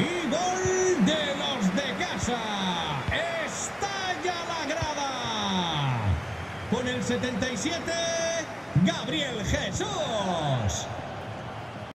Y gol de los de casa. Estalla la grada. Con el 77, Gabriel Jesús.